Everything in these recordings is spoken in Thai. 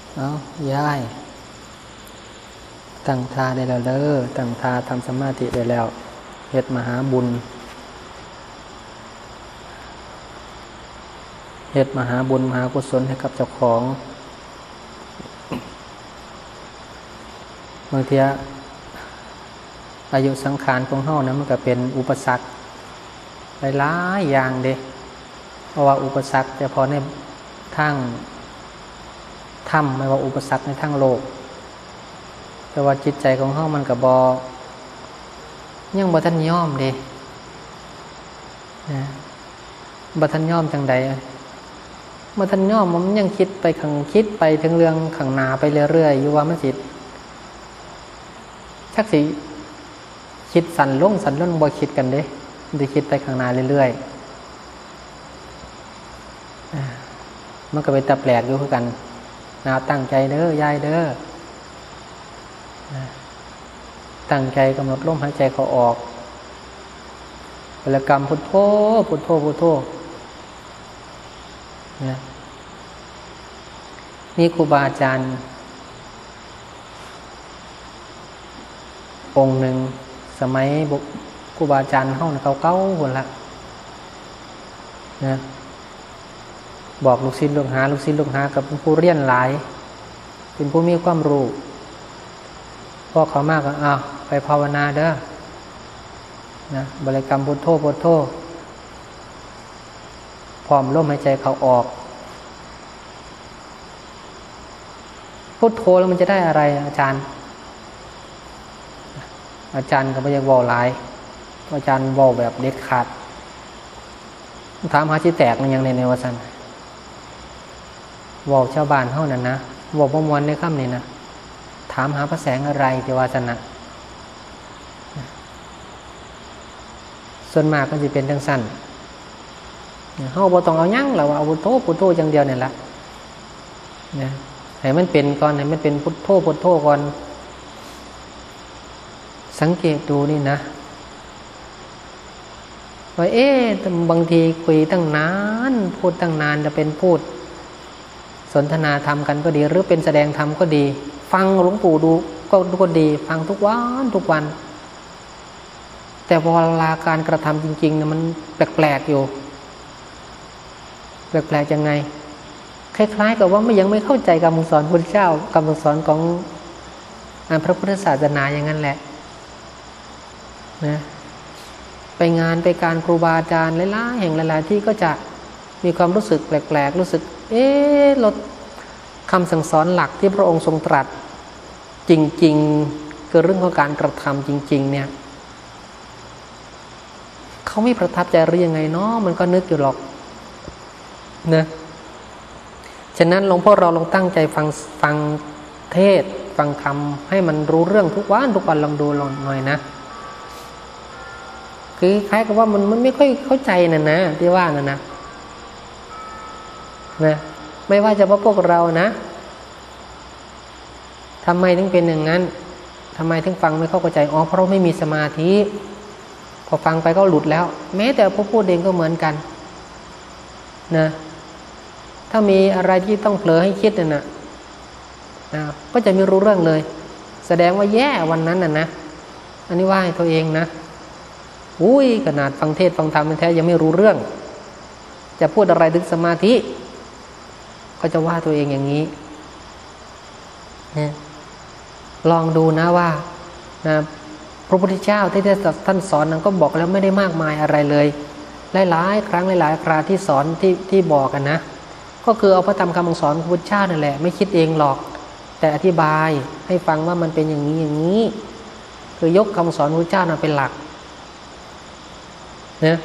เอาย้ายตั้งท่าได้แล้วเด้อตั้งท่าทำสมาธิได้แล้วเฮ็ดมหาบุญเฮ็ดมหาบุญมหากุศลให้กับเจ้าของบางทีอายุสังขารของเฮานะมันก็เป็นอุปสรรคหลายๆอย่างเด้เพราะว่าอุปสรรคแต่พอในทางธรรมไม่ว่าอุปสรรคในทางโลกแต่ว่าจิตใจของเฮามันก็ยังบ่ทันยอมเด้นะบ่ทันยอมจังใดบ่ทันยอมมันยังคิดไปถึงเรื่องข้างหน้าไปเรื่อยๆอยู่ว่ามันสิชักสิคิดสั่นลงบ่คิดกันเด้มันสิคิดไปข้างหน้าเรื่อยๆมันก็เป็นตาแปลกอยู่คือกันนะตั้งใจเด้อยายเด้อตั้งใจกำหนดลมหายใจเข้าออกบริกรรมพุทโธพุทโธพุทโธนะนี่ครูบาอาจารย์องค์หนึ่งสมัยครูบาอาจารย์เฮาเนี่ยเก่าๆพุ่นละนะบอกลูกศิษย์ลูกหากับผู้เรียนหลายเป็นผู้มีความรู้พอเขามากก็ไปภาวนาเด้อนะบริกรรมพุทโธพุทโธพร้อมลมหายใจเข้าออกพุทโธแล้วมันจะได้อะไรอาจารย์ก็ไม่อยากบอกหลายอาจารย์บอกแบบเด็ดขาดถามหาที่แตกมันยังในวสันบอกชาวบ้านเท่านั้นนะบอกประมวลในค่ำนี้นะถามหาพระแสงอะไรที่วาสนะส่วนมากก็จะเป็นจังสั้นเฮาบ่ต้องเอายั่งหรอกว่าเอาพุทโธพุทโธอย่างเดียวนี่แหละนะให้มันเป็นก่อนให้มันเป็นพุทโธพุทโธก่อนสังเกตดูนี่นะว่าบางทีคุยตั้งนานพูดตั้งนานจะเป็นพูดสนทนาธรรมกันก็ดีหรือเป็นแสดงธรรมก็ดีฟังหลวงปู่ดูก็ดีฟังทุกวันแต่พอเวลาการกระทำจริงๆเนี่ยมันแปลกๆอยู่แปลกๆยังไงคล้ายๆกับว่ายังไม่เข้าใจคำสอนพุทธเจ้าคำสอนของพระพุทธศาสนาอย่างนั้นแหละนะไปงานไปการครูบาอาจารย์หลายๆแห่งหลายๆที่ก็จะมีความรู้สึกแปลกๆรู้สึกลดคำสั่งสอนหลักที่พระองค์ทรงตรัสจริงๆคือเรื่องของการกระทำจริงๆเนี่ยเขาไม่ประทับใจหรือยังไงเนาะมันก็นึกอยู่หรอกนะฉะนั้นหลวงพ่อเราลองตั้งใจฟังเทศฟังธรรมให้มันรู้เรื่องทุกวันลองดูลองหน่อยนะคือคล้ายกับว่ามันไม่ค่อยเข้าใจนะที่ว่านะไม่ว่าจะพวกเรานะทำไมถึงเป็นอย่างนั้นทำไมถึงฟังไม่เข้าใจเพราะเราไม่มีสมาธิพอฟังไปก็หลุดแล้วแม้แต่ผู้พูดเองก็เหมือนกันนะถ้ามีอะไรที่ต้องเผลอให้คิดนะก็จะไม่รู้เรื่องเลยแสดงว่าแย่วันนั้นนะอันนี้ว่าให้ตัวเองนะขนาดฟังเทศฟังธรรมแท้ยังไม่รู้เรื่องจะพูดอะไรถึงสมาธิก็จะว่าตัวเองอย่างนี้นะลองดูนะว่าพระพุทธเจ้าที่ท่านสอนนั้นก็บอกแล้วไม่ได้มากมายอะไรเลยหลายๆครั้งหลายๆคราที่สอนที่บอกกันนะก็คือเอาพระธรรมคำสอนของพระพุทธเจ้านั่นแหละไม่คิดเองหรอกแต่อธิบายให้ฟังว่ามันเป็นอย่างนี้คือยกคำสอนพระพุทธเจ้านั้นเป็นหลักนะ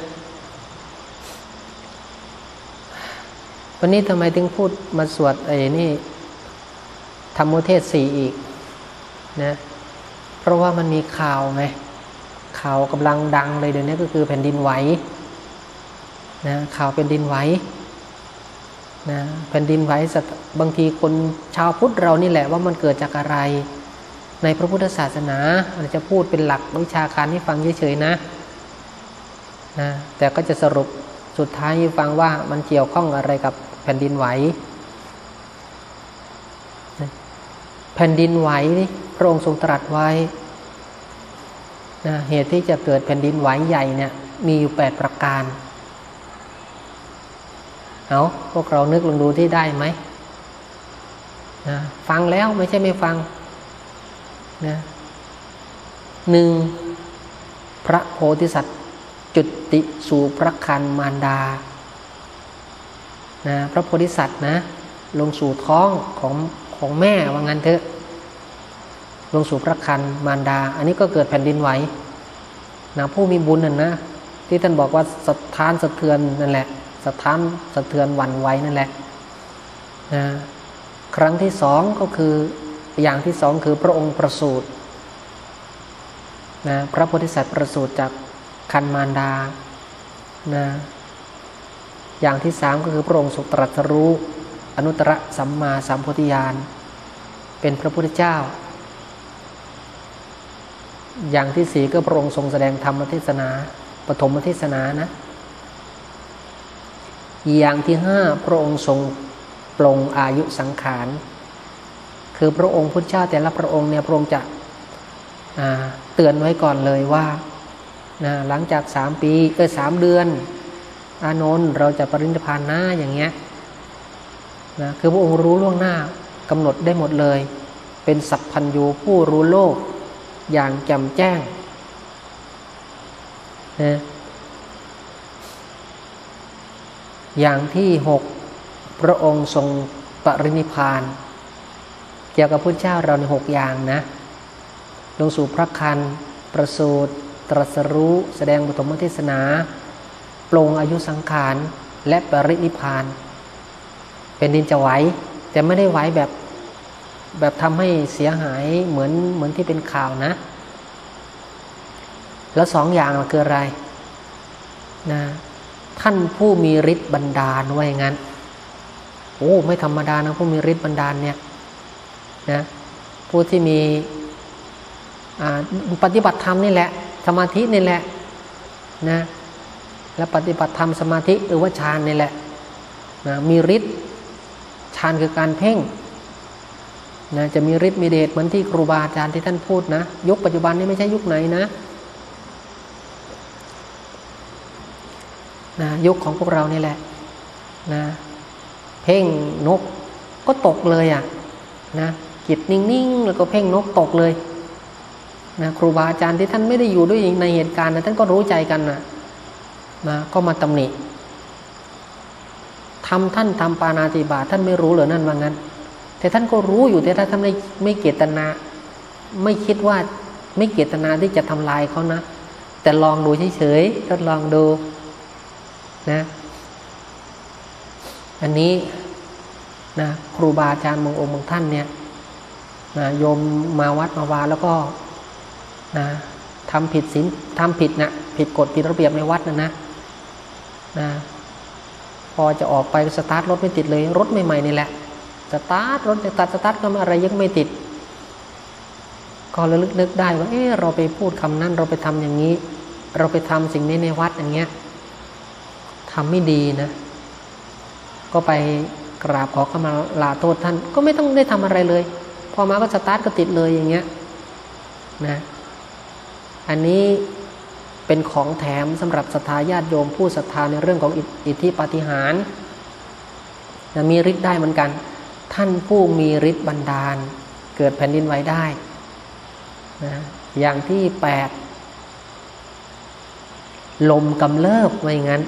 วันนี้ทำไมถึงพูดมาสวดนี่ธรรมเทศ4อีกนะเพราะว่ามันมีข่าวไงข่าวกำลังดังเลยเดี๋ยวนี้ก็คือแผ่นดินไหวนะข่าวแผ่นดินไหวนะแผ่นดินไหวบางทีคนชาวพุทธเรานี่แหละว่ามันเกิดจากอะไรในพระพุทธศาสนาเราจะพูดเป็นหลักวิชาการให้ฟังเฉยๆนะแต่ก็จะสรุปสุดท้ายให้ฟังว่ามันเกี่ยวข้องอะไรกับแผ่นดินไหวนะแผ่นดินไหวพระองค์ทรงตรัสไว้นะเหตุที่จะเกิดแผ่นดินไหวใหญ่เนี่ยมีอยู่8ประการเอาพวกเรานึกลองดูที่ได้ไหมนะฟังแล้วไม่ใช่ไม่ฟังนะ1. พระโพธิสัตว์จุติสู่พระครรภ์มารดานะพระโพธิสัตว์นะลงสู่ท้องของแม่ว่างั้นเถอะลงสู่พระครรภ์มารดาอันนี้ก็เกิดแผ่นดินไหวนะผู้มีบุญนั่นนะที่ท่านบอกว่าสถานสะเทือนนั่นแหละสถานสะเทือนหวั่นไหวนั่นแหละนะครั้งที่2ก็คืออย่างที่2คือพระองค์ประสูตินะพระโพธิสัตว์ประสูติจากครรภ์มารดานะอย่างที่3ก็คือพระองค์ทรงตรัสรู้อนุตตรสัมมาสัมโพธิญาณเป็นพระพุทธเจ้าอย่างที่4ก็พระองค์ทรงแสดงธรรมเทศนาปฐมเทศนานะอย่างที่5พระองค์ทรงปลงอายุสังขารคือพระองค์พุทธเจ้าแต่ละพระองค์เนี่ยพระองค์จะเตือนไว้ก่อนเลยว่านะหลังจาก3 ปี3 เดือนอานนท์เราจะปรินิพพานนะอย่างเงี้ยนะคือพระองค์รู้ล่วงหน้ากำหนดได้หมดเลยเป็นสัพพัญญูผู้รู้โลกอย่างแจ่มแจ้งนะอย่างที่6พระองค์ทรงปรินิพพานเกี่ยวกับพระเจ้าเราใน6อย่างนะลงสู่พระครรภ์ประสูติตรัสรู้แสดงปฐมเทศนาปลงอายุสังขารและปรินิพพานเป็นดินจะไหวแต่ไม่ได้ไหวแบบทำให้เสียหายเหมือนที่เป็นข่าวนะแล้ว2 อย่างคืออะไรนะท่านผู้มีฤทธิ์บันดาลไว้งั้นโอ้ไม่ธรรมดานะผู้มีฤทธิ์บันดาลเนี่ยนะผู้ที่มีปฏิบัติธรรมนี่แหละสมาธินี่แหละนะและปฏิบัติธรรมสมาธิหรือว่าฌานนี่แหละนะมีฤทธิ์ฌานคือการเพ่งนะจะมีฤทธิ์มีเดชเหมือนที่ครูบาอาจารย์ที่ท่านพูดนะยุคปัจจุบันนี้ไม่ใช่ยุคไหนนะยุคของพวกเรานี่แหละนะเพ่งนกก็ตกเลยนะจิตนิ่งๆแล้วก็เพ่งนกตกเลยนะครูบาอาจารย์ที่ท่านไม่ได้อยู่ด้วยในเหตุการณ์นะท่านก็รู้ใจกันนะก็มาตำหนิท่านทำปาณาติบาตท่านไม่รู้เหรอนั่นว่างั้นแต่ท่านก็รู้อยู่แต่ถ้าท่านไม่เจตนาไม่คิดว่าไม่เจตนาที่จะทำลายเขานะแต่ลองดูเฉยๆทดลองดูนะอันนี้นะครูบาอาจารย์บางองค์บางท่านเนี่ยนะโยมมาวัดมาวาแล้วก็นะทำผิดศีลทำผิดนะผิดกฎผิดระเบียบในวัดนะพอจะออกไปสตาร์ทรถไม่ติดเลยรถใหม่ๆนี่แหละสตาร์ทรถสตาร์ทก็อะไรยังไม่ติดก็ระลึกนึกได้ว่าเราไปพูดคำนั้นเราไปทำอย่างนี้เราไปทำสิ่งนี้ในวัดอย่างเงี้ยทำไม่ดีนะก็ไปกราบขอขมาลาโทษท่านก็ไม่ต้องได้ทำอะไรเลยพอมาก็สตาร์ทก็ติดเลยอย่างเงี้ยนะอันนี้เป็นของแถมสำหรับศรัทธาญาติโยมผู้ศรัทธาในเรื่องของอิทธิปาฏิหาริย์นะมีฤทธิ์ได้เหมือนกันท่านผู้มีฤทธิ์บันดาลเกิดแผ่นดินไหวได้นะอย่างที่8ลมกำเริบไว้งั้น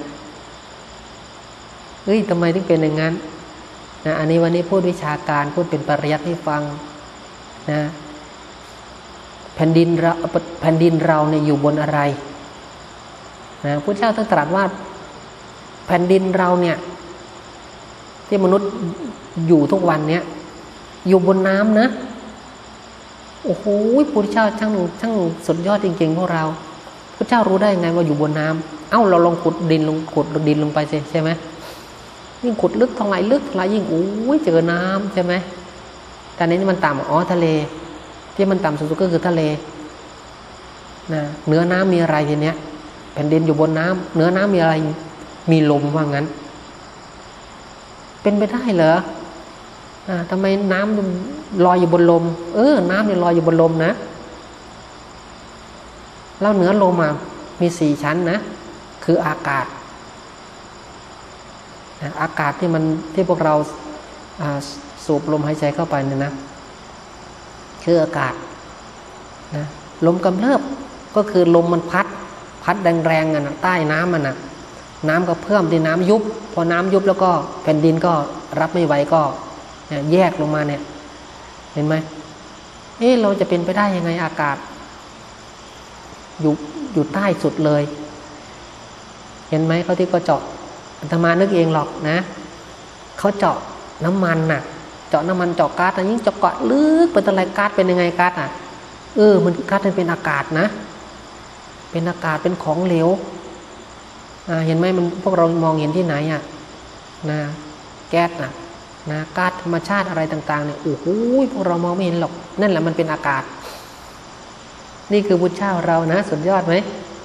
ทำไมถึงเป็นอย่างนั้นนะอันนี้วันนี้พูดวิชาการพูดเป็นปริยัติให้ฟังนะแผ่นดินเราเนี่ยอยู่บนอะไรนะพุทธเจ้าท่านตรัสว่าแผ่นดินเราเนี่ยที่มนุษย์อยู่ทุกวันเนี่ยอยู่บนน้ำนะโอ้โหพุทธเจ้าช่างสุดยอดจริงๆพวกเราพุทธเจ้ารู้ได้ไงว่าอยู่บนน้ำเราลองขุดดินลงไปสิใช่ไหมยิ่งขุดลึกเท่าไหร่ยิ่งเจอน้ำใช่ไหมแต่นี้มันต่ำทะเลที่มันต่ำสุดก็คือทะเลนะเหนือน้ำมีอะไรทีเนี้ยแผ่นดินอยู่บนน้ำเหนือน้ำมีอะไรมีลมว่างั้นเป็นไปได้เหรอทำไมน้ำลอยอยู่บนลมน้ำเนี่ยลอยอยู่บนลมนะแล้วเหนือลมมี4 ชั้นนะคืออากาศอากาศที่พวกเราสูบลมหายใจเข้าไปเนี่ยนะคืออากาศนะลมกำเริบก็คือลมมันพัดแรงๆใต้น้ำน้ำก็เพิ่มที่น้ำยุบพอน้ำยุบแล้วก็แผ่นดินก็รับไม่ไหวก็แยกลงมาเนี่ยเห็นไหมเราจะเป็นไปได้ยังไงอากาศอยู่ใต้สุดเลยเห็นไหมเขาที่ก็เจาะอาตมานึกเองหรอกนะเขาเจาะน้ำมันเจาะน้ำมันเจาะก๊าซยิ่งเจาะเกาะลึกเป็นอะไรก๊าซเป็นยังไงก๊าซมันก๊าซมันเป็นอากาศนะเป็นอากาศเป็นของเหลวเห็นไหมมันพวกเรามองเห็นที่ไหนนะแก๊สนะก๊าซธรรมชาติอะไรต่างๆเนี่ยโอ้โหพวกเรามองไม่เห็นหรอกนั่นแหละมันเป็นอากาศนี่คือพุทธเจ้าเรานะสุดยอดไหม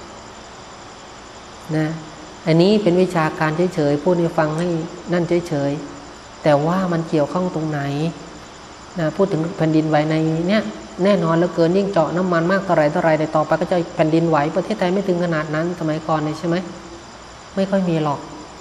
นะอันนี้เป็นวิชาการเฉยๆพูดให้ฟังให้นั่นเฉยๆแต่ว่ามันเกี่ยวข้องตรงไหนนะพูดถึงแผ่นดินไหวในเนี่ยแน่นอนเหลือเกินยิ่งเจาะน้ำมันมากเท่าไรในต่อไปก็จะแผ่นดินไหวประเทศไทยไม่ถึงขนาดนั้นสมัยก่อนเลยใช่ไหมไม่ค่อยมีหรอก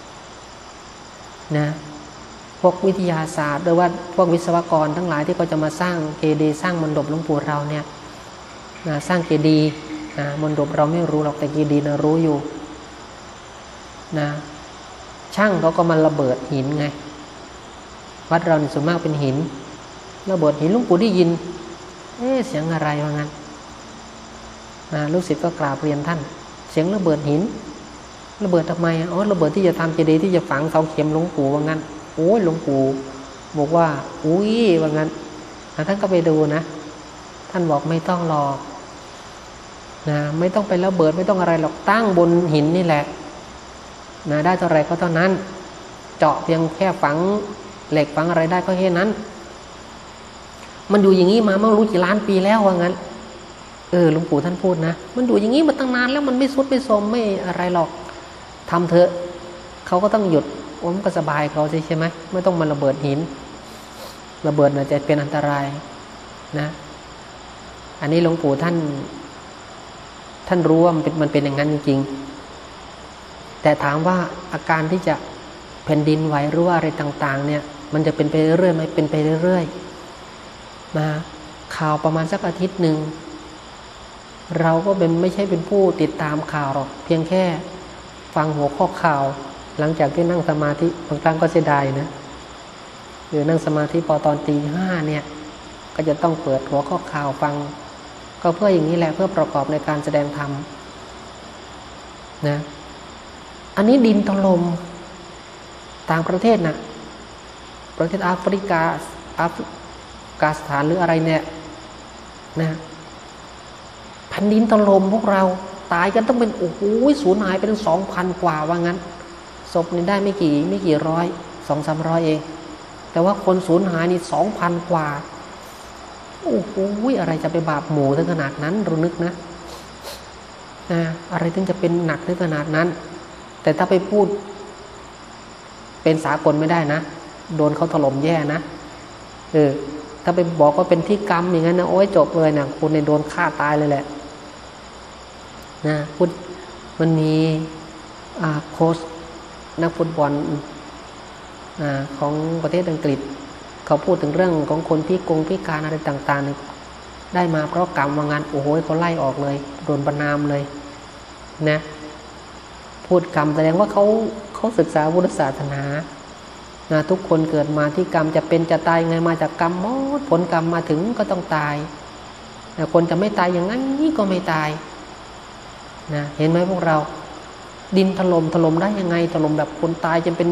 นะพวกวิทยาศาสตร์หรือว่าพวกวิศวกรทั้งหลายที่เขาจะมาสร้างเจดีย์สร้างมณฑปหลวงปู่เราเนี่ยนะสร้างเจดีย์มณฑปเราไม่รู้หรอกแต่เจดีย์นะรู้อยู่นะช่างเขาก็มาระเบิดหินไงวัดเราเนี่ยส่วนมากเป็นหินระเบิดหินหลวงปู่ได้ยินเสียงอะไรว่างั้นลูกศิษย์ก็กราบเรียนท่านเสียงระเบิดหินระเบิดทำไมระเบิดที่จะทำเจดีย์ที่จะฝังเสาเข็มหลวงปู่ว่างั้นโอ้ยหลวงปู่บอกว่าอุ้ยว่างั้นท่านก็ไปดูนะท่านบอกไม่ต้องหรอกนะไม่ต้องไประเบิดไม่ต้องอะไรหรอกตั้งบนหินนี่แหละนะได้เท่าไรก็เท่านั้นเจาะเพียงแค่ฝังเหล็กฝังอะไรได้ก็แค่นั้นมันอยู่อย่างนี้มาไม่รู้กี่ล้านปีแล้วว่างั้นหลวงปู่ท่านพูดนะมันอยู่อย่างนี้มาตั้งนานแล้วมันไม่สุดไม่สมไม่อะไรหรอกทำเถอะเขาก็ต้องหยุดมันก็สบายเขาใช่ไหมไม่ต้องมาระเบิดหินระเบิดน่ะจะเป็นอันตรายนะอันนี้หลวงปู่ท่านรู้ว่ามันเป็นอย่างนั้นจริงๆแต่ถามว่าอาการที่จะแผ่นดินไหวหรือว่าอะไรต่างๆเนี่ยมันจะเป็นไปเรื่อยๆไหมเป็นไปเรื่อยๆมาข่าวประมาณสักอาทิตย์หนึ่งเราก็ไม่ใช่เป็นผู้ติดตามข่าวหรอกเพียงแค่ฟังหัวข้อข่าวหลังจากที่นั่งสมาธิบางครั้งก็เสียดายนะหรือนั่งสมาธิพอตอนตี 5เนี่ยก็จะต้องเปิดหัวข้อข่าวฟังก็เพื่ออย่างนี้แหละเพื่อประกอบในการแสดงธรรมนะอันนี้ดินถล่มต่างประเทศนะประเทศแอฟริกาสถานหรืออะไรเนี่ยนะแผ่นดินถล่มพวกเราตายกันต้องเป็นโอ้โหสูญหายเป็น 2,000 กว่าว่างั้นศพนี่ได้ไม่กี่ร้อย 200-300เองแต่ว่าคนสูญหายนี่ 2,000 กว่าโอ้โหอะไรจะไปบาปหมู่ถึงขนาดนั้นรู้นึกนะอะไรถึงจะเป็นหนักถึงขนาดนั้นแต่ถ้าไปพูดเป็นสากลไม่ได้นะโดนเขาถล่มแย่นะถ้าไปบอกว่าเป็นที่กรรมอย่างนั้นนะโอ้ยจบเลยนะคุณในโดนฆ่าตายเลยแหละนะพูดมันมีโค้ชนักฟุตบอลของประเทศอังกฤษเขาพูดถึงเรื่องของคนพิการอะไรต่างๆเนี่ยได้มาเพราะกรรมว่างั้นโอ้โหเขาไล่ออกเลยโดนประณามเลยนะพูดกรรมแสดงว่าเขาศึกษาพุทธศาสนาทุกคนเกิดมาที่กรรมจะเป็นจะตายไงมาจากกรรมหมดผลกรรมมาถึงก็ต้องตายคนจะไม่ตายอย่างนั้นนี่ก็ไม่ตายนะเห็นไหมพวกเราดินถล่มได้ยังไงถล่มแบบคนตายจนเป็น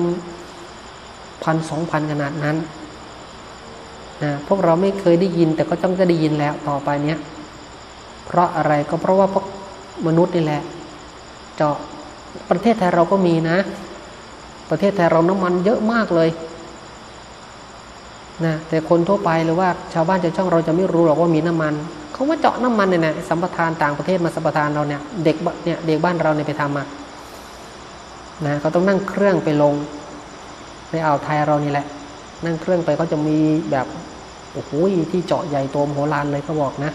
1,000-2,000 ขนาดนั้นนะพวกเราไม่เคยได้ยินแต่ก็ต้องจะได้ยินแล้วต่อไปเนี้ยเพราะอะไรก็เพราะว่าพวกมนุษย์นี่แหละเจาะประเทศไทยเราก็มีนะประเทศไทยเราน้ำมันเยอะมากเลยนะแต่คนทั่วไปหรือว่าชาวบ้านชาวช่องเราจะไม่รู้หรอกว่ามีน้ำมันเขามาเจาะน้ำมันเนี่ยนะสัมปทานต่างประเทศมาสัมปทานเราเนี่ยเด็กบ้านเราเนี่ยไปทำมานะเขาต้องนั่งเครื่องไปลงในอ่าวไทยเรานี่แหละนั่งเครื่องไปเขาจะมีแบบโอ้โหที่เจาะใหญ่โตมโหฬารเลยเขาบอกนะ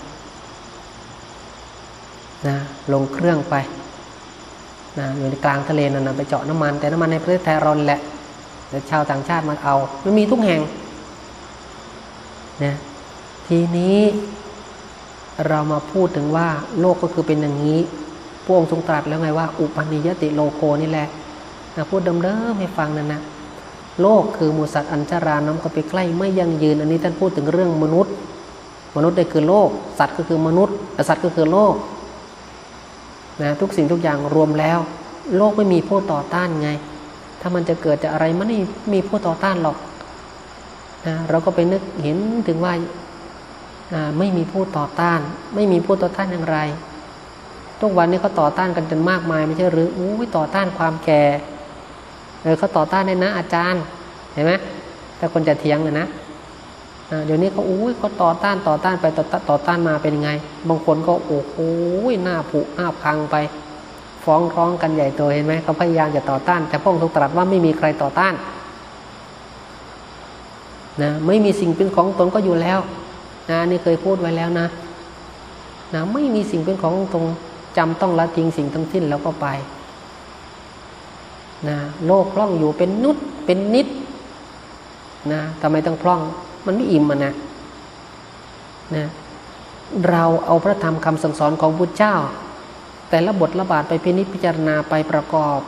ลงเครื่องไปอยู่ในกลางทะเลนั่นนะไปเจาะน้ำมันแต่น้ำมันในประเทศไทยเราแหละแต่ชาวต่างชาติมาเอามันมีทุกแห่งนะทีนี้เรามาพูดถึงว่าโลกก็คือเป็นอย่างนี้พระองค์ทรงตรัสแล้วไงว่าอุปนิยติโลโกนี่แหละพูดเดิมๆให้ฟังนั่นนะโลกคือหมู่สัตว์อัญชาราน้ำก็ไปใกล้ไม่ยั่งยืนอันนี้ท่านพูดถึงเรื่องมนุษย์ได้คือโลกสัตว์ก็คือมนุษย์สัตว์ก็คือโลกนะทุกสิ่งทุกอย่างรวมแล้วโลกไม่มีผู้ต่อต้านไงถ้ามันจะเกิดจากอะไรมันไม่มีผู้ต่อต้านหรอกนะเราก็ไปนึกเห็นถึงว่าไม่มีผู้ต่อต้านไม่มีผู้ต่อต้านอย่างไรทุกวันนี้เขาต่อต้านกันจนมากมายไม่ใช่หรือต่อต้านความแก่เขาต่อต้านได้นะอาจารย์เห็นไหมแต่คนจะเถียงเลยนะเดี๋ยวนี้เขาต่อต้านไปต่อต้านมาเป็นยังไงบางคนก็โอ้โหหน้าผุหน้าพังไปฟ้องร้องกันใหญ่โตเห็นไหมเขาพยายามจะต่อต้านแต่พระองค์ทรงตรัสว่าไม่มีใครต่อต้านนะไม่มีสิ่งเป็นของตนก็อยู่แล้วนี่เคยพูดไว้แล้วนะไม่มีสิ่งเป็นของตนจำต้องละทิ้งสิ่งทั้งสิ้นแล้วก็ไปโลกพร่องอยู่เป็นนุษเป็นนิดทำไมต้องพร่องมันไม่อิ่มนะเราเอาพระธรรมคำสั่งสอนของพุทธเจ้าแต่ละบทละบาทไปพินิจพิจารณาไปประกอบ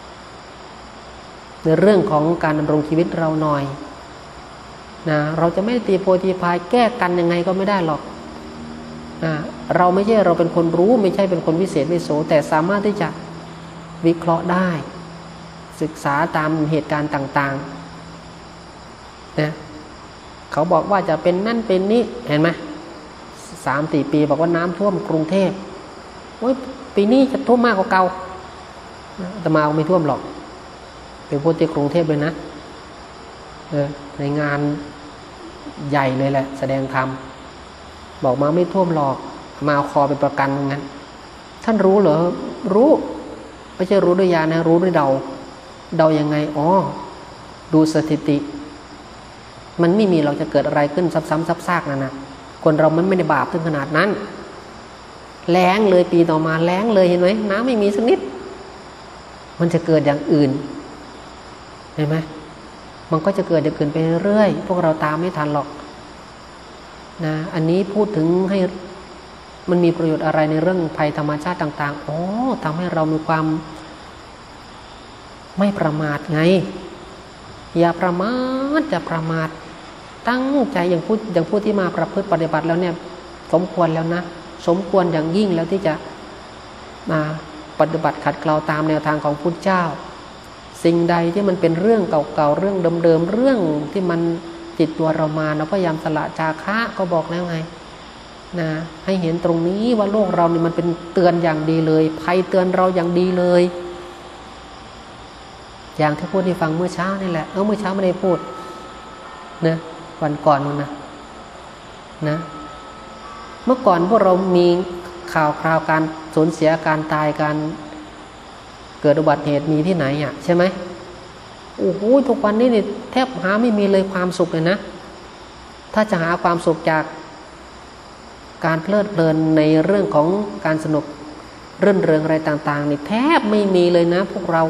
ในเรื่องของการดำรงชีวิตเราหน่อยเราจะไม่ตีโพตีพายแก้กันยังไงก็ไม่ได้หรอกเราไม่ใช่เราเป็นคนรู้ไม่ใช่เป็นคนวิเศษวิโสแต่สามารถที่จะวิเคราะห์ได้ศึกษาตามเหตุการณ์ต่างๆเขาบอกว่าจะเป็นนั่นเป็นนี้เห็นไหม3-4 ปีบอกว่าน้ำท่วมกรุงเทพปีนี้จะท่วมมากกว่าเก่าแต่มาไม่ท่วมหรอกไปพูดที่กรุงเทพเลยนะในงานใหญ่เลยแหละแสดงธรรมบอกมาไม่ท่วมหรอกมาเอาคอเป็นประกันงั้นท่านรู้เหรอรู้ไม่ใช่รู้ด้วยญาณนะรู้ด้วยเดายังไงดูสถิติมันไม่มีเราจะเกิดอะไรขึ้นซ้ำๆซากๆนะคนเรามันไม่ได้บาปถึงขนาดนั้นแล้งเลยปีต่อมาแล้งเลยเห็นไหมน้ำไม่มีสักนิดมันจะเกิดอย่างอื่นเห็นไหมมันก็จะเกิดอย่างอื่นไปเรื่อยพวกเราตามไม่ทันหรอกอันนี้พูดถึงให้มันมีประโยชน์อะไรในเรื่องภัยธรรมชาติต่างๆทำให้เรามีความไม่ประมาทไงอย่าประมาทอย่าประมาทตั้งใจอย่างผู้ที่มาประพฤติปฏิบัติแล้วเนี่ยสมควรแล้วนะสมควรอย่างยิ่งแล้วที่จะมาปฏิบัติขัดเกลาตามแนวทางของพุทธเจ้าสิ่งใดที่มันเป็นเรื่องเก่าๆเรื่องเดิมๆเรื่องที่มันติดตัวเรามาเราพยายามสละจาคะก็บอกแล้วไงให้เห็นตรงนี้ว่าโลกเราเนี่ยมันเป็นเตือนอย่างดีเลยภัยเตือนเราอย่างดีเลยอย่างที่พูดให้ฟังเมื่อเช้านี่แหละเมื่อเช้าไม่ได้พูดวันก่อนนู่นนะเมื่อก่อนพวกเรามีข่าวคราวการสูญเสียการตายการเกิดอุบัติเหตุมีที่ไหนใช่ไหมทุกวันนี้นี่แทบหาไม่มีเลยความสุขเลยนะถ้าจะหาความสุขจากการเพลิดเพลินในเรื่องของการสนุกรื่นเริงอะไรต่างๆนี่แทบไม่มีเลยนะพวกเรา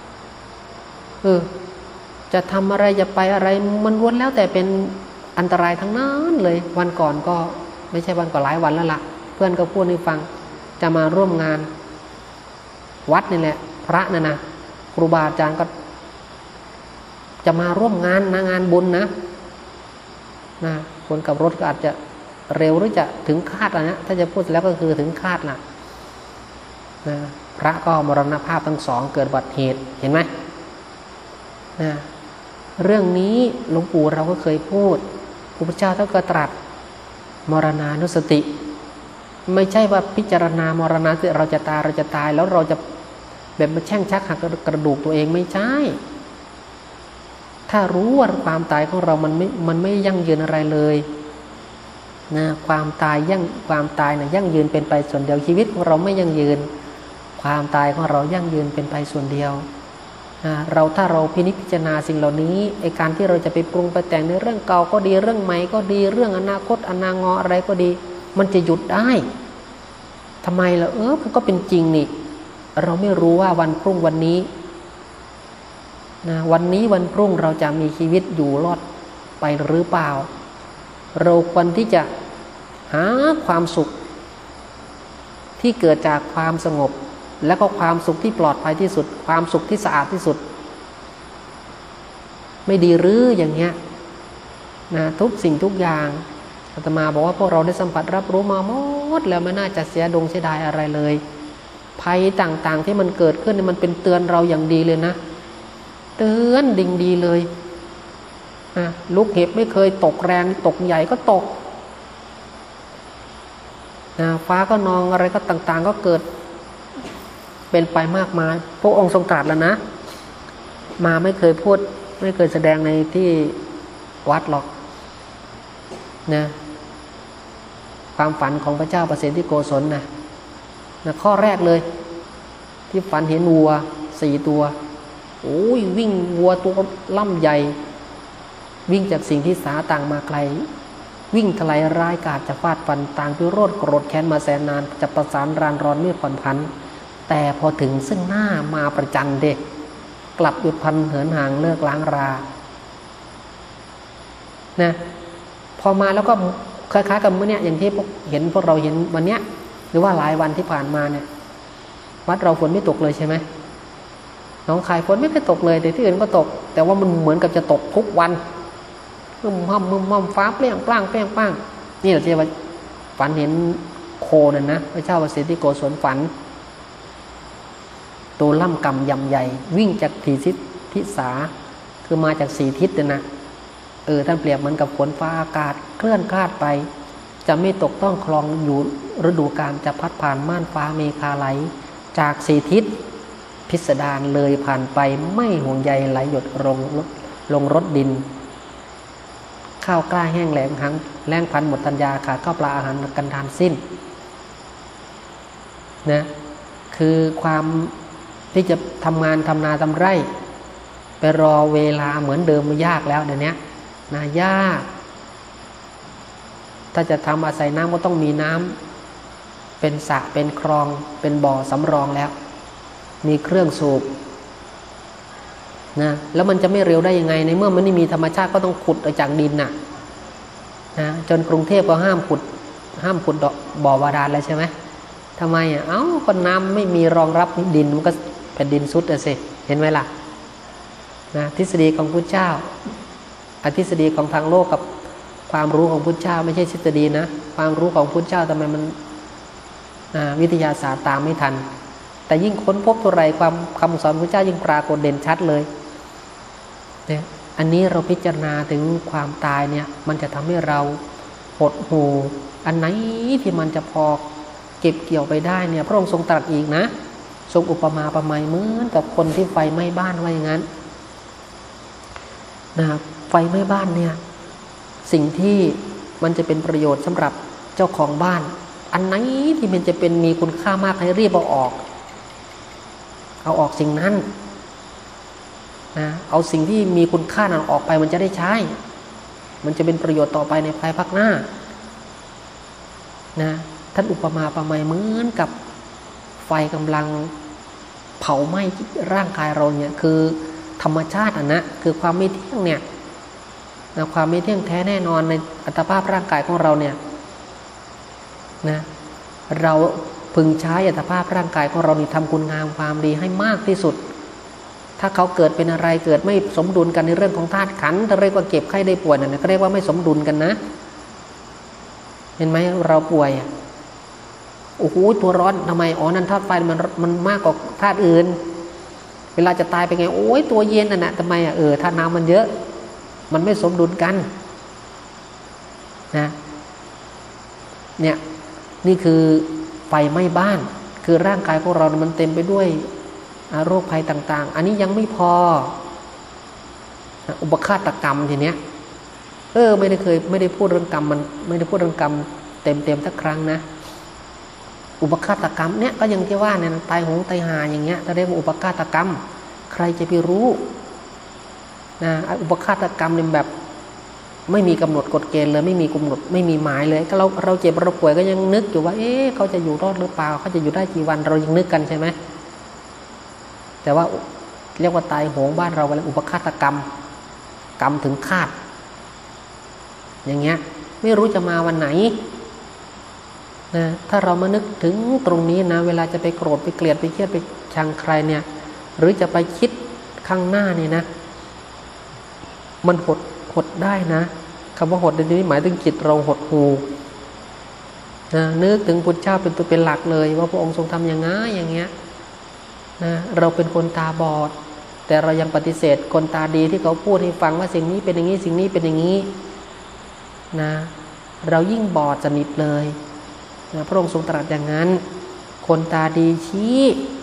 จะทำอะไรจะไปอะไรมันล้วนแล้วแต่เป็นอันตรายทั้งนั้นเลยวันก่อนก็ไม่ใช่วันก่อนหลายวันแล้วล่ะเพื่อนก็พูดให้ฟังจะมาร่วมงานวัดนี่แหละพระนะครูบาอาจารย์ก็จะมาร่วมงานบุญนะคนกับรถก็อาจจะเร็วหรือจะถึงคาดนะถ้าจะพูดแล้วก็คือถึงคาดล่ะพระก็มรณภาพทั้งสองเกิดอุบัติเหตุเห็นไหมเรื่องนี้หลวงปู่เราก็เคยพูดพระพุทธเจ้าท่านก็ตรัสมรณานุสติไม่ใช่ว่าพิจารณามรณาที่เราจะตายแล้วเราจะแบบมาแช่งชักหักกระดูกตัวเองไม่ใช่ถ้ารู้ว่าความตายของเรามันไม่ยั่งยืนอะไรเลยความตายยั่งยืนเป็นไปส่วนเดียวชีวิตของเราไม่ยั่งยืนความตายของเรายั่งยืนเป็นไปส่วนเดียวถ้าเราพินิจพิจารณาสิ่งเหล่านี้ไอการที่เราจะไปปรุงไปแต่งในเรื่องเก่าก็ดีเรื่องใหม่ก็ดีเรื่องอนาคตอนางออะไรก็ดี มันจะหยุดได้ทำไมล่ะมันก็เป็นจริงนี่เราไม่รู้ว่าวันพรุ่งวันนี้วันนี้วันพรุ่งเราจะมีชีวิตอยู่รอดไปหรือเปล่าเราควรที่จะหาความสุขที่เกิดจากความสงบและก็ความสุขที่ปลอดภัยที่สุดความสุขที่สะอาดที่สุดไม่ดีหรืออย่างเงี้ยทุกสิ่งทุกอย่างอาตมาบอกว่าพวกเราได้สัมผัสรับรู้มาหมดแล้วไม่น่าจะเสียดายอะไรเลยภัยต่างๆที่มันเกิดขึ้นมันเป็นเตือนเราอย่างดีเลยนะเตือนดิ่งดีเลยลูกเห็บไม่เคยตกแรงตกใหญ่ก็ตกฟ้าก็นองอะไรก็ต่างๆก็เกิดเป็นไปมากมายพระองค์ทรงตรัสแล้วนะมาไม่เคยพูดไม่เคยแสดงในที่วัดหรอกนะความฝันของพระเจ้าประสิทธิโกศลนะข้อแรกเลยที่ฝันเห็นวัว4 ตัวโอ้ยวิ่งวัวตัวล่ำใหญ่วิ่งจากสิ่งที่สาต่างมาไกลวิ่งทลายร้ายกาจจะฟาดฟันต่างพิโรธโกรธแค้นมาแสนนานจะประสานรานร้อนไม่ผ่อนผันแต่พอถึงซึ่งหน้ามาประจันเด็กกลับหยุดพันเหินห่างเลิกล้างรานะพอมาแล้วก็คล้ายๆกับเมื่อเนี้ยอย่างที่พวกเราเห็นวันเนี้ยหรือว่าหลายวันที่ผ่านมาเนี่ยวัดเราฝนไม่ตกเลยใช่ไหมน้องคายฝนไม่เคยตกเลยแต่ที่อื่นก็ตกแต่ว่ามันเหมือนกับจะตกทุกวันมึมฟ้าเปรี้ยงปร้างเปรี้ยงป้างนี่แหละที่ว่าฝันเห็นโคนั่นนะพระเจ้าประสิทธิโกศลฝันตัวล่ำกำยำใหญ่วิ่งจากทิศสาคือมาจาก4 ทิศนะท่านเปรียบเหมือนกับฝนฟ้าอากาศเคลื่อนคลาดไปจะไม่ตกต้องคลองอยู่ฤดูกาลจะพัดผ่านม่านฟ้าเมฆาไหลจาก4 ทิศพิสดารเลยผ่านไปไม่ห่วงใยไหลหยดลงรถดินข้าวกล้าแห้งแหลงหังแรงพันหมดตัญญาขาดข้าวปลาอาหารกันทานสิ้นนะคือความที่จะทำงานทำนาทำไร่ไปรอเวลาเหมือนเดิมมันยากแล้วเดี๋ยวนี้นะยากถ้าจะทำอาศัยน้ำก็ต้องมีน้ำเป็นสระเป็นคลองเป็นบ่อสำรองแล้วมีเครื่องสูบนะแล้วมันจะไม่เร็วได้ยังไงในเมื่อมันไม่มีธรรมชาติก็ต้องขุดออกจากดินนะจนกรุงเทพก็ห้ามขุดบ่อบาดาลแล้วใช่ไหมทำไมก็น้ำไม่มีรองรับดินมันก็แผ่นดินซุดสิเห็นไหมล่ะนะทฤษฎีของพุทธเจ้าทฤษฎีของทางโลกกับความรู้ของพุทธเจ้าไม่ใช่ทฤษฎีนะความรู้ของพุทธเจ้าทำไมมันวิทยาศาสตร์ตามไม่ทันแต่ยิ่งค้นพบตัวไรความคำสอนพระเจ้ายิ่งปรากฏเด่นชัดเลยเนี่ยอันนี้เราพิจารณาถึงความตายเนี่ยมันจะทำให้เราหดหู่อันไหนที่มันจะพอเก็บเกี่ยวไปได้เนี่ยพระองค์ทรงตรัสอีกนะทรงอุปมาประไมยเหมือนกับคนที่ไฟไหม้บ้านว่าอย่างนั้นนะไฟไหม้บ้านเนี่ยสิ่งที่มันจะเป็นประโยชน์สำหรับเจ้าของบ้านอันไหนที่มันจะเป็นมีคุณค่ามากให้รีบเอาออกสิ่งนั้นนะเอาสิ่งที่มีคุณค่านั้นออกไปมันจะได้ใช้มันจะเป็นประโยชน์ต่อไปในภายภาคหน้านะท่านอุปมาประไมยเหมือนกับไฟกำลังเผาไหม้ร่างกายเราเนี่ยคือธรรมชาตินะคือความไม่เที่ยงเนี่ยนะความไม่เที่ยงแท้แน่นอนในอัตภาพร่างกายของเราเนี่ยนะเราพึงใช้อัตภาพร่างกายของเรานี่ทำคุณงามความดีให้มากที่สุดถ้าเขาเกิดเป็นอะไรเกิดไม่สมดุลกันในเรื่องของธาตุขันธ์ถ้าเรียกว่าเก็บไข้ได้ป่วยนั่นก็เรียกว่าไม่สมดุลกันนะเห็นไหมเราป่วยโอ้โหตัวร้อนทำไมนั่นธาตุไฟมันมากกว่าธาตุอื่นเวลาจะตายไปไงโอ้ยตัวเย็นน่ะทำไมธาตุน้ำมันเยอะมันไม่สมดุลกันนะเนี่ยนี่คือไฟไหม้บ้านคือร่างกายของเรามันเต็มไปด้วยโรคภัยต่างๆอันนี้ยังไม่พออุปฆาตกรรมทีเนี้ยไม่ได้พูดเรื่องกรรมมันไม่ได้พูดเรื่องกรรมเต็มสักครั้งนะอุปฆาตกรรมเนี่ยก็ยังที่ว่าเนี่ยตายหงตายหาอย่างเงี้ยถ้าเรียกว่าอุปฆาตกรรมใครจะไปรู้นะอุปฆาตกรรมเนี่ยแบบไม่มีกำหนดกฎเกณฑ์เลยไม่มีกำหนดไม่มีหมายเลยก็เราเจ็บเราป่วยก็ยังนึกอยู่ว่าเขาจะอยู่รอดหรือเปล่าเขาจะอยู่ได้กี่วันเรายังนึกกันใช่ไหมแต่ว่าเรียกว่าตายโหงบ้านเราเป็นอุปฆาตกรรมกรรมถึงคาดอย่างเงี้ยไม่รู้จะมาวันไหนนะถ้าเรามานึกถึงตรงนี้นะเวลาจะไปโกรธไปเกลียดไปเครียดไปชังใครเนี่ยหรือจะไปคิดข้างหน้าเนี่ยนะมันหดได้นะคำว่าหดในที่นี้หมายถึงจิตเราหดหูนะนึกถึงพุทธเจ้าเป็นตัวเป็นหลักเลยว่าพระองค์ทรงทำอย่างงี้อย่างเงี้ยนะเราเป็นคนตาบอดแต่เรายังปฏิเสธคนตาดีที่เขาพูดให้ฟังว่าสิ่งนี้เป็นอย่างนี้สิ่งนี้เป็นอย่างนี้นะเรายิ่งบอดสนิทเลยนะพระองค์ทรงตรัสอย่างนั้นคนตาดีชี้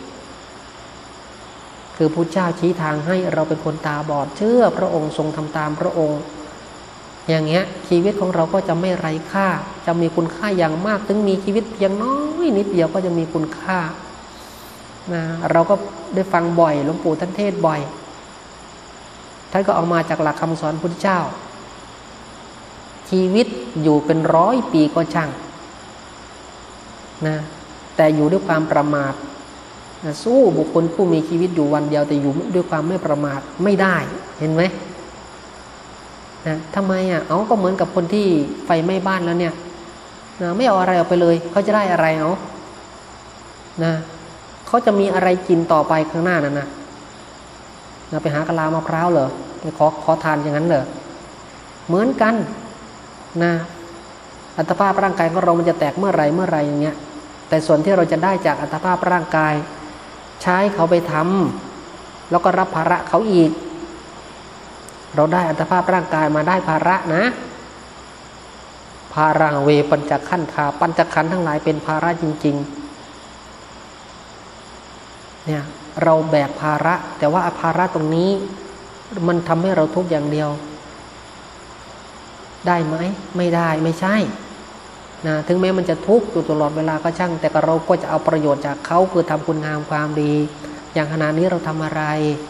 คือพุทธเจ้าชี้ทางให้เราเป็นคนตาบอดเชื่อพระองค์ทรงทำตามพระองค์อย่างเงี้ยชีวิตของเราก็จะไม่ไร้ค่าจะมีคุณค่าอย่างมากถึงมีชีวิตเพียงน้อยนิดเดียวก็จะมีคุณค่านะเราก็ได้ฟังบ่อยหลวงปู่ท่านเทศบ่อยท่านก็เอามาจากหลักคำสอนพุทธเจ้าชีวิตอยู่เป็น100 ปีก็ช่างนะแต่อยู่ด้วยความประมาทนะสู้บุคคลผู้มีชีวิตอยู่วันเดียวแต่อยู่ด้วยความไม่ประมาทไม่ได้เห็นไหมนะทำไมก็เหมือนกับคนที่ไฟไหม้บ้านแล้วเนี่ยนะไม่เอาอะไรออกไปเลยเขาจะได้อะไรนะเขาจะมีอะไรกินต่อไปข้างหน้านั่นนะไปหากะลามะพร้าวเหรอไปขอทานอย่างนั้นเหรอเหมือนกันนะอัตภาพร่างกายของเรามันจะแตกเมื่อไรอย่างเงี้ยแต่ส่วนที่เราจะได้จากอัตภาพร่างกายใช้เขาไปทำแล้วก็รับภาระเขาอีกเราได้อัตภาพร่างกายมาได้ภาระนะภารังเวปัญจขันธาปัญจขันธ์ทั้งหลายเป็นภาระจริงๆเนี่ยเราแบกภาระแต่ว่าภาระตรงนี้มันทำให้เราทุกข์อย่างเดียวได้ไหมไม่ได้ไม่ใช่นะถึงแม้มันจะทุกข์อยู่ตลอดเวลาก็ช่างแต่เราก็จะเอาประโยชน์จากเขาคือทำคุณงามความดีอย่างขณะนี้เราทำอะไร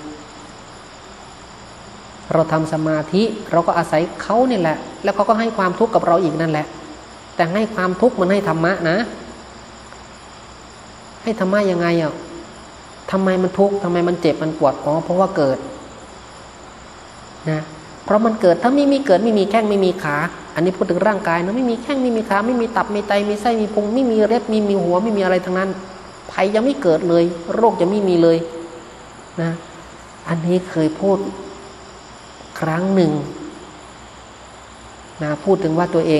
เราทำสมาธิเราก็อาศัยเขานี่แหละแล้วเขาก็ให้ความทุกข์กับเราอีกนั่นแหละแต่ให้ความทุกข์มันให้ธรรมะนะให้ธรรมะยังไงทำไมมันทุกข์ทำไมมันเจ็บมันปวดเพราะว่าเกิดนะเพราะมันเกิดถ้าไม่มีเกิดไม่มีแข้งไม่มีขาอันนี้พูดถึงร่างกายนะไม่มีแข้งไม่มีขาไม่มีตับไม่ไตไม่ไส้มีพุงไม่มีเล็บไม่มีหัวไม่มีอะไรทั้งนั้นภัยยังไม่เกิดเลยโรคจะไม่มีเลยนะอันนี้เคยพูดครั้งหนึ่งนะพูดถึงว่าตัวเอง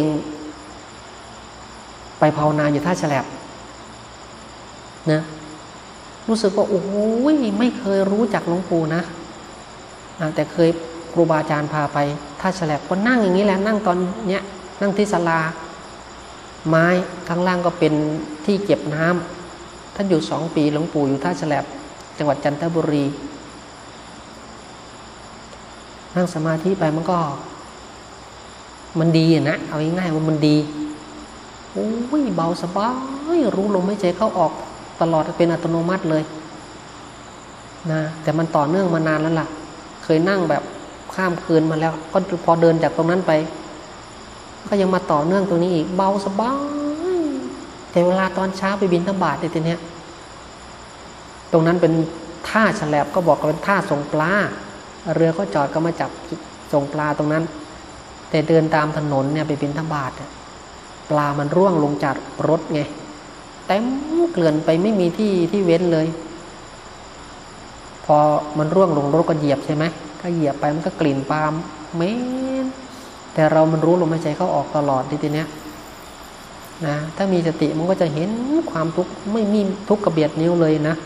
ไปภาวนาอยู่ท่าฉลับนะรู้สึกว่าโอ้ยไม่เคยรู้จักหลวงปู่นะแต่เคยครูบาอาจารย์พาไปท่าฉลับก็นั่งอย่างนี้แหละนั่งตอนเนี้ยนั่งที่ศาลาไม้ข้างล่างก็เป็นที่เก็บน้ำท่านอยู่2 ปีหลวงปู่อยู่ท่าฉลับจังหวัดจันทบุรีนั่งสมาธิไปมันดีนะเอาง่ายๆว่ามันดีโอ้ยเบาสบายรู้ลมหายใจเข้าออกตลอดเป็นอัตโนมัติเลยนะแต่มันต่อเนื่องมานานแล้วล่ะเคยนั่งแบบข้ามคืนมาแล้วก็พอเดินจากตรงนั้นไปก็ยังมาต่อเนื่องตรงนี้อีกเบาสบายแต่เวลาตอนเช้าไปบิณฑบาตทีเนี้ยตรงนั้นเป็นท่าฉลับก็บอกว่าเป็นท่าส่งปลาเรือก็จอดก็มาจับส่งปลาตรงนั้นแต่เดินตามถนนเนี่ยไปบิณฑบาตปลามันร่วงลงจากรถไงเต็มเกลื่อนไปไม่มีที่เว้นเลยพอมันร่วงลงรถก็เหยียบใช่ไหมก็เหยียบไปมันก็กลิ่นปาล์มเหม็นแต่เรามันรู้ลมหายใจเข้าออกตลอดทีเนี้ยนะถ้ามีสติมันก็จะเห็นความทุกข์ไม่มีทุกข์กระเบียดนิ้วเลยนะ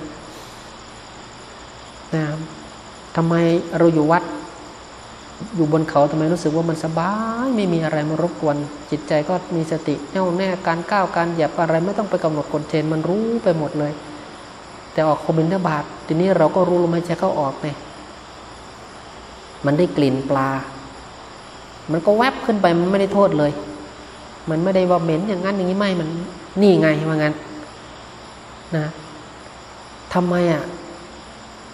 ทำไมเราอยู่วัดอยู่บนเขาทำไมรู้สึกว่ามันสบายไม่มีอะไรมารบกวนจิตใจก็มีสติแน่วแน่การก้าวการเหยียบอะไรไม่ต้องไปกำหนดกฎเกณฑ์มันรู้ไปหมดเลยแต่ออกบิณฑบาตทีนี้เราก็รู้ลมหายใจเข้าออกเนี่ยมันได้กลิ่นปลามันก็แวบขึ้นไปมันไม่ได้โทษเลยมันไม่ได้ว่าเหม็นอย่างนั้นอย่างนี้ไม่มันนี่ไงว่างั้นนะทำไม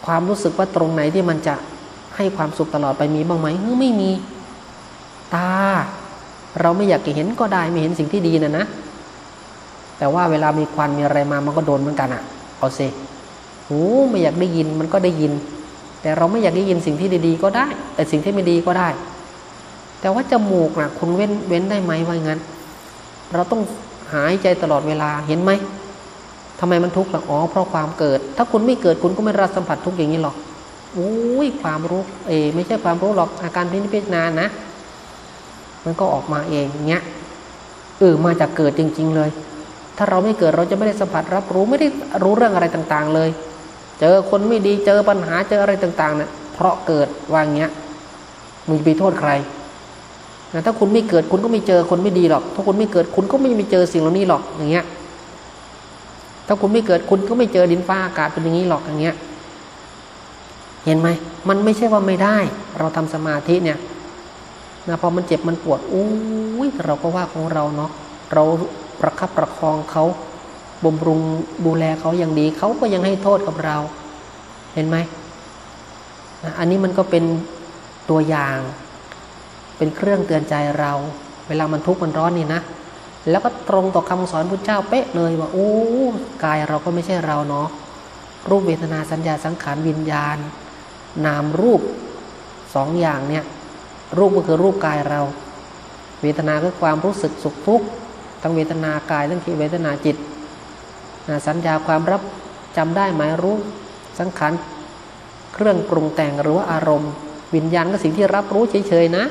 ความรู้สึกว่าตรงไหนที่มันจะให้ความสุขตลอดไปมีบ้างไหมไม่มีตาเราไม่อยากจะเห็นก็ได้ไม่เห็นสิ่งที่ดีนะแต่ว่าเวลามีควันมีอะไรมามันก็โดนเหมือนกันเอาสิหูไม่อยากได้ยินมันก็ได้ยินแต่เราไม่อยากได้ยินสิ่งที่ดีๆก็ได้แต่สิ่งที่ไม่ดีก็ได้แต่ว่าจมูกคุณเว้นได้ไหมว่างั้นเราต้องหายใจตลอดเวลาเห็นไหมทำไมมันทุกข์ล่ะเพราะความเกิดถ้าคุณไม่เกิดคุณก็ไม่รับสัมผัสทุกข์อย่างนี้หรอกความรู้ไม่ใช่ความรู้หรอกอาการพิจารณานะมันก็ออกมาเองเงี้ยมาจากเกิดจริงๆเลยถ้าเราไม่เกิดเราจะไม่ได้สัมผัสรับรู้ไม่ได้รู้เรื่องอะไรต่างๆเลยเจอคนไม่ดีเจอปัญหาเจออะไรต่างๆเนี่ยเพราะเกิดว่าอย่างเงี้ยมึงจะไปโทษใครนะถ้าคุณไม่เกิดคุณก็ไม่เจอคนไม่ดีหรอกถ้าคุณไม่เกิดคุณก็ไม่เจอสิ่งเหล่านี้หรอกอย่างเงี้ยถ้าคุณไม่เกิดคุณก็ไม่เจอดินฟ้าอากาศเป็นอย่างนี้หรอกอย่างเงี้ยเห็นไหมมันไม่ใช่ว่าไม่ได้เราทำสมาธิเนี่ยนะพอมันเจ็บมันปวดเราก็ว่าของเราเนาะเราประคับประคองเขาบำรุงดูแลเขาอย่างดีเขาก็ยังให้โทษกับเราเห็นไหมอันนี้มันก็เป็นตัวอย่างเป็นเครื่องเตือนใจเราเวลามันทุกข์มันร้อนนี่นะแล้วก็ตรงต่อคำสอนพุทธเจ้าเป๊ะเลยว่ากายเราก็ไม่ใช่เราเนาะรูปเวทนาสัญญาสังขารวิญญาณนามรูปสองอย่างเนี่ยรูปก็คือรูปกายเราเวทนาคือความรู้สึกสุขทุกข์ทั้งเวทนากายทั้งเวทนาจิตสัญญาความรับจำได้หมายรู้สังขารเครื่องปรุงแต่งหรือว่าอารมณ์วิญญาณก็สิ่งที่รับรู้เฉยๆนะ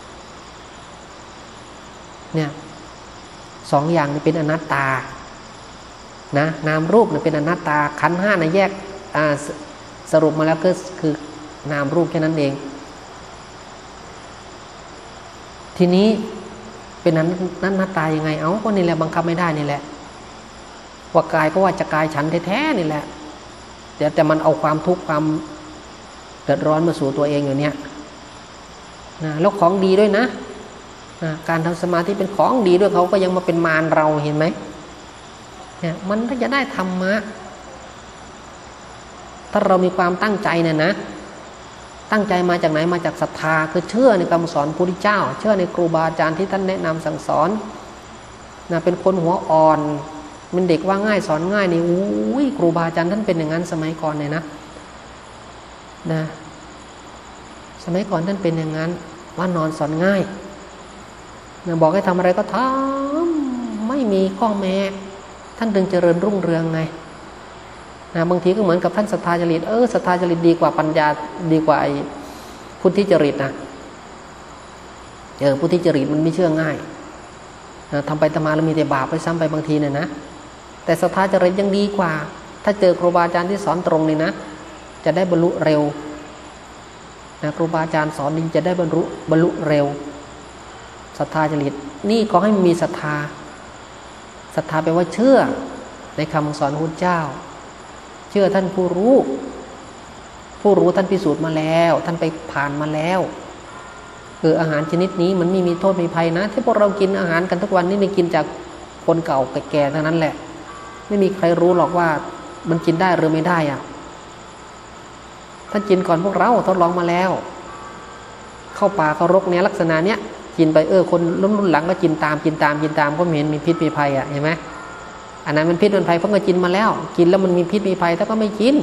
เนี่ยสองอย่างนี้เป็นอนัตตานะนามรูปเนี่ยเป็นอนัตตาขันธ์ห้านะแยกสรุปมาแล้วก็คือนามรูปแค่นั้นเองทีนี้เป็นนั้นหน้าตายังไงก็นี่แหละบังคับไม่ได้นี่แหละว่ากายก็ว่าจะกายฉันแท้ๆนี่แหละแต่มันเอาความทุกข์ความเดือดร้อนมาสู่ตัวเองอยู่เนี่ยนะแล้วของดีด้วยนะการทำสมาธิเป็นของดีด้วยเขาก็ยังมาเป็นมารเราเห็นไหมเนี่ยมันถ้าจะได้ธรรมะถ้าเรามีความตั้งใจเนี่ยนะตั้งใจมาจากไหนมาจากศรัทธาคือเชื่อในคำสอนพระพุทธเจ้าเชื่อในครูบาอาจารย์ที่ท่านแนะนำสั่งสอนนะเป็นคนหัวอ่อนเป็นเด็กว่าง่ายสอนง่ายนี่ครูบาอาจารย์ท่านเป็นอย่างนั้นสมัยก่อนเลยนะสมัยก่อนท่านเป็นอย่างนั้นว่านอนสอนง่ายนะบอกให้ทำอะไรก็ทำไม่มีข้อแม้ท่านถึงเจริญรุ่งเรืองไงบางทีก็เหมือนกับท่านศรัทธาจริตศรัทธาจริตดีกว่าปัญญาดีกว่าพุทธิจริตนะพุทธิจริตมันไม่เชื่อง่ายทำไปทำมาแล้วมีแต่บาปไปซ้ำไปบางทีเนี่ยนะแต่ศรัทธาจริตยังดีกว่าถ้าเจอครูบาอาจารย์ที่สอนตรงเลยนะจะได้บรรลุเร็วนะครูบาอาจารย์สอนดีจะได้บรรลุเร็วศรัทธาจริตนี่ขอให้มีศรัทธาแปลว่าเชื่อในคำสอนพระพุทธเจ้าเชื่อท่านผู้รู้ท่านพิสูจน์มาแล้วท่านไปผ่านมาแล้วอาหารชนิดนี้มันไม่มีโทษมีภัยนะที่พวกเรากินอาหารกันทุกวันนี่ไม่กินจากคนเก่าแก่ๆทั้งนั้นแหละไม่มีใครรู้หรอกว่ามันกินได้หรือไม่ได้ท่านกินก่อนพวกเราทดลองมาแล้วเข้าป่าเข้ารกเนี่ยลักษณะเนี้ยกินไปคนรุ่นหลังก็กินตามก็เห็นมีพิษมีภัยเห็นไหมอันนั้นมันพิษมันภัยเพราะก็กินมาแล้วกินแล้วมันมีพิษมีภัยถ้าก็ไม่กิน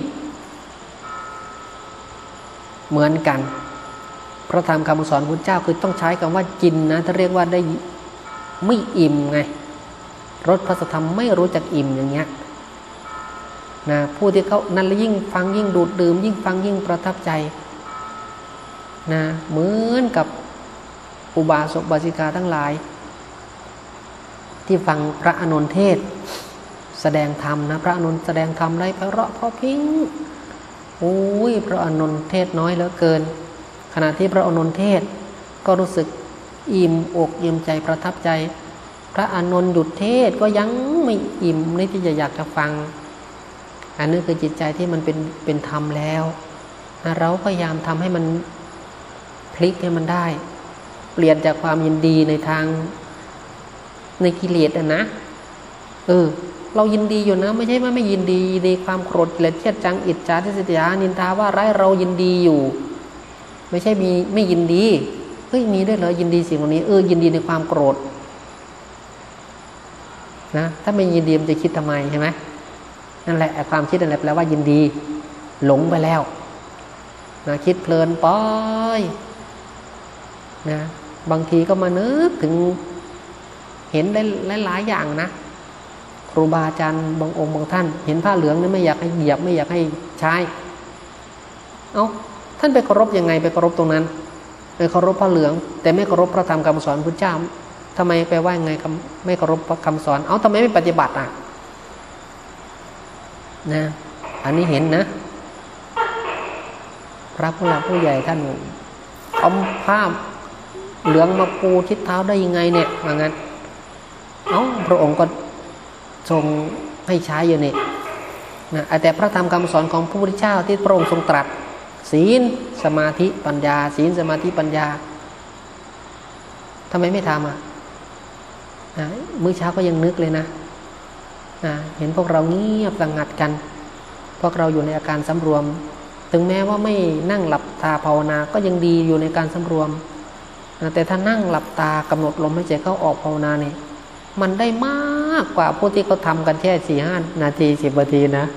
เหมือนกันพระธรรมคำสอนพุทธเจ้าคือต้องใช้คำว่ากินนะถ้าเรียกว่าได้ไม่อิ่มไงรสพระธรรมไม่รู้จักอิ่มอย่างเงี้ยนะผู้ที่เขานั่นยิ่งฟังยิ่งดูดดื่มยิ่งฟังยิ่งประทับใจนะเหมือนกับอุบาสกอุบาสิกาทั้งหลายที่ฟังพระอานนท์เทศแสดงธรรมนะพระอานนท์แสดงธรรมได้ไพเราะเพราะพริ้งพระอานนท์เทศน้อยเหลือเกินขณะที่พระอานนท์เทศก็รู้สึกอิ่มอกอิ่มใจประทับใจพระอานนท์หยุดเทศก็ยังไม่อิ่มนี่ที่จะอยากจะฟังอันนี้คือจิตใจที่มันเป็นธรรมแล้วเราพยายามทำให้มันพลิกให้มันได้เปลี่ยนจากความยินดีในทางในกิเลสนะเรายินดีอยู่นะไม่ใช่ว่าไม่ยินดีในความโกรธเกลียดเครียดจังอิจฉาทิษยานินทาว่าร้ายเรายินดีอยู่ไม่ใช่มีไม่ยินดีเฮ้ยมีด้วยเหรอยินดีสิ่งเหล่านี้ยินดีในความโกรธนะถ้าไม่ยินดีมันจะคิดทำไมใช่ไหมนั่นแหละความคิดนั่นแหละแปลว่ายินดีหลงไปแล้วนะคิดเพลินไปนะบางทีก็มานึกถึงเห็นได้หลายอย่างนะครูบาอาจารย์บางองค์บางท่านเห็นผ้าเหลืองนี่ไม่อยากให้เหยียบไม่อยากให้ใช้ท่านไปเคารพยังไงไปเคารพตรงนั้นไปเคารพผ้าเหลืองแต่ไม่เคารพพระธรรมคำสอนพุทธเจ้าทำไมไปว่ายังไงไม่เคารพคำสอนทำไมไม่ปฏิบัตินะอันนี้เห็นนะพระผู้หลักผู้ใหญ่ท่านเอาผ้าเหลืองมาปูทิศเท้าได้ยังไงเนี่ยว่างั้นพระองค์ก็ทรงให้ใช้อยู่นี่นะแต่พระธรรมคำสอนของพระพุทธเจ้าที่พระองค์ทรงตรัสศีลสมาธิปัญญาศีลสมาธิปัญญาทำไมไม่ทำมื้อเช้าก็ยังนึกเลยนะเห็นพวกเราเงียบสงัดกันพวกเราอยู่ในอาการสำรวมถึงแม้ว่าไม่นั่งหลับตาภาวนาก็ยังดีอยู่ในการสำรวมแต่ถ้านั่งหลับตากำหนดลมหายใจเข้าออกภาวนาเนี่ยมันได้มากกว่าพวกที่เขาทำกันแค่4-5 นาที10 นาทีนะ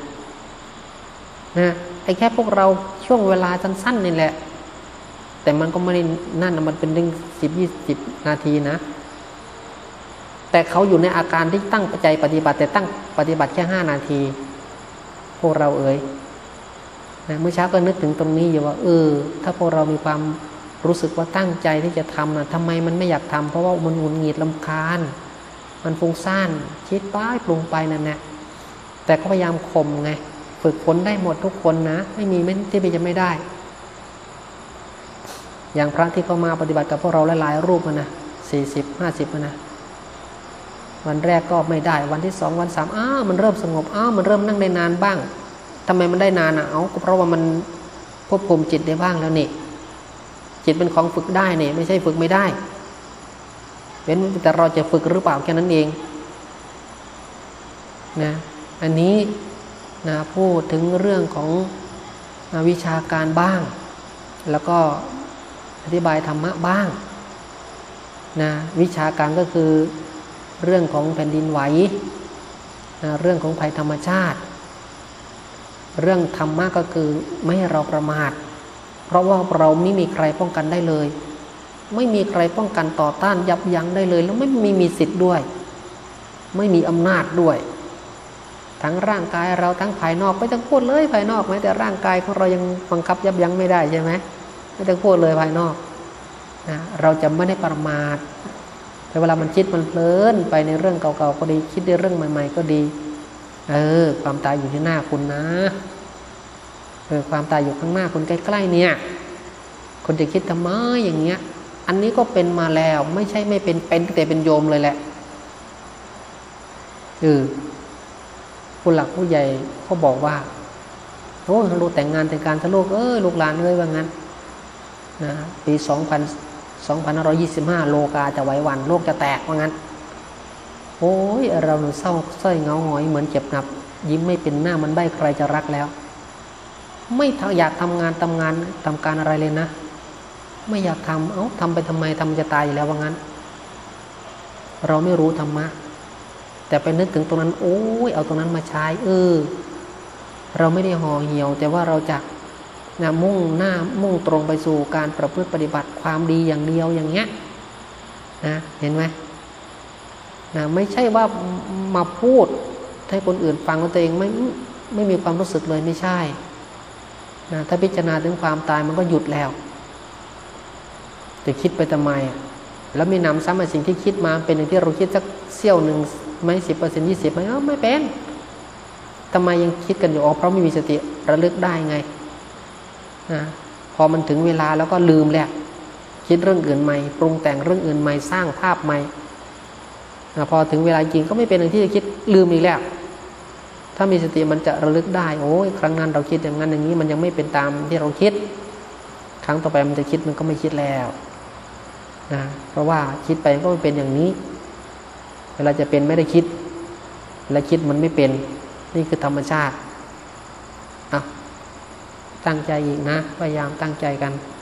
ไอ้แค่พวกเราช่วงเวลาสั้นๆนี่แหละแต่มันก็ไม่ได้นั่นมันเป็นเรื่อง10-20 นาทีนะแต่เขาอยู่ในอาการที่ตั้งใจปฏิบัติแต่ตั้งปฏิบัติแค่5 นาทีพวกเราเมื่อเช้าก็นึกถึงตรงนี้อยู่ว่าถ้าพวกเรามีความรู้สึกว่าตั้งใจที่จะทำทำไมมันไม่อยากทำเพราะว่ามันหงุดหงิดรำคาญมันฟุ้งซ่านคิดไปปรุงไปนั่นแหละแต่ก็พยายามข่มไงฝึกฝนได้หมดทุกคนนะไม่มีที่จะไม่ได้อย่างพระที่เขามาปฏิบัติกับพวกเราหลายๆรูปนะ40-50นะวันแรกก็ไม่ได้วันที่2วัน3มันเริ่มสงบมันเริ่มนั่งได้นานบ้างทำไมมันได้นานก็เพราะว่ามันควบคุมจิตได้บ้างแล้วนี่จิตเป็นของฝึกได้นี่ไม่ใช่ฝึกไม่ได้เป็นแต่เราจะฝึกหรือเปล่าแค่นั้นเองนะอันนี้นะพูดถึงเรื่องของวิชาการบ้างแล้วก็อธิบายธรรมะบ้างนะวิชาการก็คือเรื่องของแผ่นดินไหวนะเรื่องของภัยธรรมชาติเรื่องธรรมะก็คือไม่ให้เราประมาทเพราะว่าเราไม่มีใครป้องกันได้เลยไม่มีใครป้องกันต่อต้านยับยั้งได้เลยแล้วไม่มีสิทธิ์ด้วยไม่มีอำนาจด้วยทั้งร่างกายเราทั้งภายนอกไม่ต้องพูดเลยภายนอกแม้แต่ร่างกายของเรายังบังคับยับยั้งไม่ได้ใช่ไหมไม่ต้องพูดเลยภายนอกนะเราจะไม่ได้ประมาทแต่เวลามันคิดมันเพลินไปในเรื่องเก่าๆก็ดีคิดในเรื่องใหม่ๆก็ดีความตายอยู่ที่หน้าคุณนะความตายอยู่ข้างหน้าคุณใกล้ๆเนี่ยคุณจะคิดทำไมอย่างเงี้ยอันนี้ก็เป็นมาแล้วไม่ใช่ไม่เป็นแต่เป็นโยมเลยแหละผู้หลักผู้ใหญ่เขาบอกว่าลูกแต่งงานแต่งการทะลูกลูกหลานว่างั้นนะปี2525โลกาจะไหวหวั่นโลกจะแตกว่างั้นเราเศร้าส้อยเงาหงอยเหมือนเจ็บหนับยิ้มไม่เป็นหน้ามันใบ้ใครจะรักแล้วไม่อยากทำการอะไรเลยนะไม่อยากทำทำไปทำไมทำจะตายอยู่แล้วว่างั้นเราไม่รู้ธรรมะแต่ไปนึกถึงตรงนั้นเอาตรงนั้นมาใช้เราไม่ได้ห่อเหี่ยวแต่ว่าเราจะมุ่งตรงไปสู่การประพฤติปฏิบัติความดีอย่างเดียวอย่างเงี้ยนะเห็นไหมนะไม่ใช่ว่ามาพูดให้คนอื่นฟังแล้วตัวเองไม่มีความรู้สึกเลยไม่ใช่นะถ้าพิจารณาถึงความตายมันก็หยุดแล้วจะคิดไปทำไมแล้วไม่นำซ้ำสิ่งที่คิดมาเป็นอย่างที่เราคิดสักเสี้ยวหนึ่งไหม10% 20%ไหมไม่เป็นทำไมยังคิดกันอยู่เพราะไม่มีสติระลึกได้ไงนะพอมันถึงเวลาแล้วก็ลืมแล้วคิดเรื่องอื่นใหม่ปรุงแต่งเรื่องอื่นใหม่สร้างภาพใหม่พอถึงเวลาจริงก็ไม่เป็นอย่างที่จะคิดลืมอีกแล้วถ้ามีสติมันจะระลึกได้ครั้งนั้นเราคิดอย่างนั้นอย่างนี้มันยังไม่เป็นตามที่เราคิดครั้งต่อไปมันจะคิดมันก็ไม่คิดแล้วนะเพราะว่าคิดไปก็ไม่เป็นอย่างนี้เวลาจะเป็นไม่ได้คิดและคิดมันไม่เป็นนี่คือธรรมชาติตั้งใจอีกนะพยายามตั้งใจกัน